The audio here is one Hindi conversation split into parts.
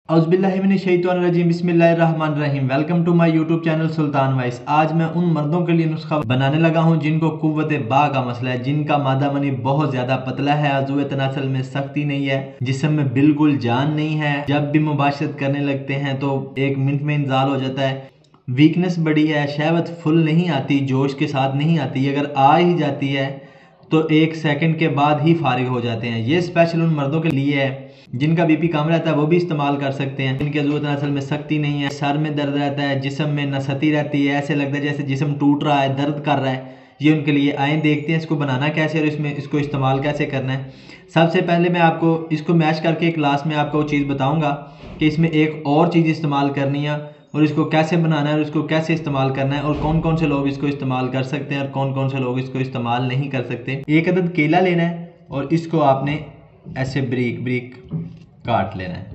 औज़ुबिल्लाहिमिनश्शैतानिर्रजीम बिस्मिल्लाहिर्रहमानिर्रहीम। Welcome to my YouTube channel Sultan वाइस। आज मैं उन मर्दों के लिए नुस्खा बनाने लगा हूं जिनको कुव्वत बा का मसला है, जिनका मादा मनी बहुत ज्यादा पतला है, अज़ूए तनासल में सख्ती नहीं है, जिस्म में बिल्कुल जान नहीं है, जब भी मुबाशरत करने लगते हैं तो 1 मिनट में इंजाल हो जाता है, वीकनेस बड़ी है, शहवत फुल नहीं आती, जोश के साथ नहीं आती, अगर आ ही जाती है तो 1 सेकंड के बाद ही फारिग हो जाते हैं। ये स्पेशल उन मर्दों के लिए है जिनका बीपी कम रहता है, वो भी इस्तेमाल कर सकते हैं। जिनके ज़रूरत असल में सख्ती नहीं है, सर में दर्द रहता है, जिस्म में नसती रहती है, ऐसे लगता है जैसे जिस्म टूट रहा है, दर्द कर रहा है, ये उनके लिए आए देखते हैं इसको बनाना कैसे और इसको इस्तेमाल कैसे करना है। सबसे पहले मैं आपको इसको मैश करके एक ग्लास में आपको वो चीज़ बताऊँगा कि इसमें एक और चीज़ इस्तेमाल करनी है और इसको कैसे बनाना है और इसको कैसे इस्तेमाल करना है और कौन कौन से लोग इसको इस्तेमाल कर सकते हैं और कौन कौन से लोग इसको इस्तेमाल नहीं कर सकते। 1 अदद केला लेना है और इसको आपने ऐसे ब्रीक ब्रीक काट लेना है।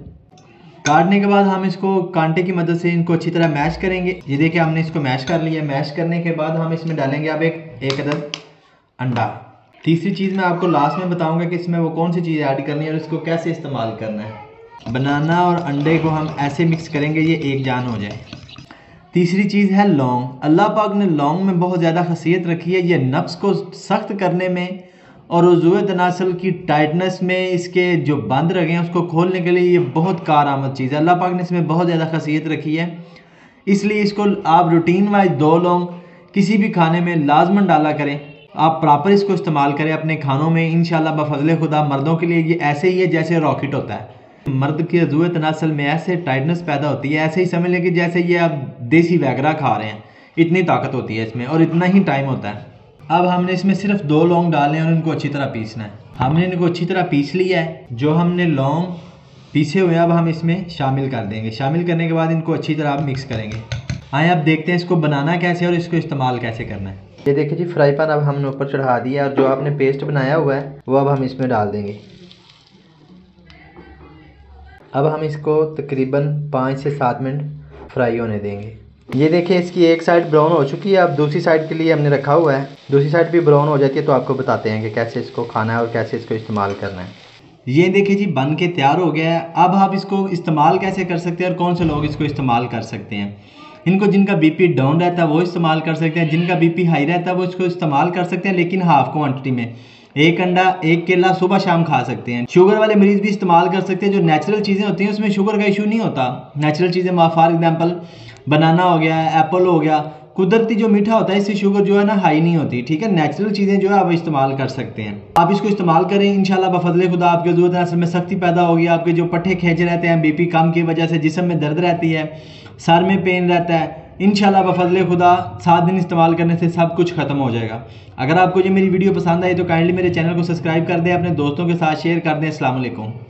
काटने के बाद हम इसको कांटे की मदद से इनको अच्छी तरह मैश करेंगे। ये देखिए हमने इसको मैश कर लिया। मैश करने के बाद हम इसमें डालेंगे अब एक अदद अंडा। तीसरी चीज़ मैं आपको लास्ट में बताऊंगा कि इसमें वो कौन सी चीज़ ऐड करनी है और इसको कैसे इस्तेमाल करना है। बनाना और अंडे को हम ऐसे मिक्स करेंगे ये एक जान हो जाए। तीसरी चीज़ है लौंग। अल्लाह पाक ने लौंग में बहुत ज़्यादा खसीयत रखी है, ये नफ्स को सख्त करने में और उज़ूए तनासल की टाइटनेस में, इसके जो बंद रगे हैं उसको खोलने के लिए ये बहुत कारआमद चीज़ है। अल्लाह पाक ने इसमें बहुत ज़्यादा खसीयत रखी है, इसलिए इसको आप रूटीन वाइज 2 लौंग किसी भी खाने में लाजमन डाला करें। आप प्रॉपर इसको इस्तेमाल करें अपने खानों में, इंशाल्लाह बफज़ले खुदा। मर्दों के लिए ये ऐसे ही है जैसे रॉकेट होता है। मर्द के अज़ूए तनासल में ऐसे टाइटनेस पैदा होती है, ऐसे ही समझ लें कि जैसे ये आप देसी वैगरा खा रहे हैं, इतनी ताकत होती है इसमें और इतना ही टाइम होता है। अब हमने इसमें सिर्फ 2 लौंग डालने हैं और इनको अच्छी तरह पीसना है। हमने इनको अच्छी तरह पीस लिया है। जो हमने लौंग पीसे हुए अब हम इसमें शामिल कर देंगे। शामिल करने के बाद इनको अच्छी तरह मिक्स करेंगे। आए अब देखते हैं इसको बनाना कैसे और इसको इस्तेमाल कैसे करना है। ये देखिए जी, फ्राई पैन अब हमने ऊपर चढ़ा दिया और जो आपने पेस्ट बनाया हुआ है वो अब हम इसमें डाल देंगे। अब हम इसको तकरीबन 5 से 7 मिनट फ्राई होने देंगे। ये देखिए इसकी एक साइड ब्राउन हो चुकी है, अब दूसरी साइड के लिए हमने रखा हुआ है। दूसरी साइड भी ब्राउन हो जाती है तो आपको बताते हैं कि कैसे इसको खाना है और कैसे इसको इस्तेमाल करना है। ये देखिए जी बन के तैयार हो गया है। अब आप इसको इस्तेमाल कैसे कर सकते हैं और कौन से लोग इसको इस्तेमाल कर सकते हैं। इनको जिनका बीपी डाउन रहता है वो इस्तेमाल कर सकते हैं, जिनका बीपी हाई रहता है वो इसको इस्तेमाल कर सकते हैं, लेकिन हाफ क्वांटिटी में। 1 अंडा 1 केला सुबह शाम खा सकते हैं। शुगर वाले मरीज भी इस्तेमाल कर सकते हैं। जो नेचुरल चीज़ें होती हैं उसमें शुगर का इशू नहीं होता। नेचुरल चीज़ें फॉर एग्जांपल बनाना हो गया, एप्पल हो गया, कुदरती जो मीठा होता है इससे शुगर जो है ना हाई नहीं होती। ठीक है, नेचुरल चीज़ें जो है आप इस्तेमाल कर सकते हैं। आप इसको इस्तेमाल करें, इंशाल्लाह बफज़ले खुदा आपके ज़रूरत असल में सख्ती पैदा होगी। आपके जो पट्टे खींच रहते हैं बीपी कम की वजह से, जिस्म में दर्द रहती है, सर में पेन रहता है, इंशाल्लाह बफज़ले खुदा 7 दिन इस्तेमाल करने से सब कुछ खत्म हो जाएगा। अगर आपको ये मेरी वीडियो पसंद आई तो काइंडली मेरे चैनल को सब्सक्राइब कर दें, अपने दोस्तों के साथ शेयर कर दें। अस्सलाम वालेकुम।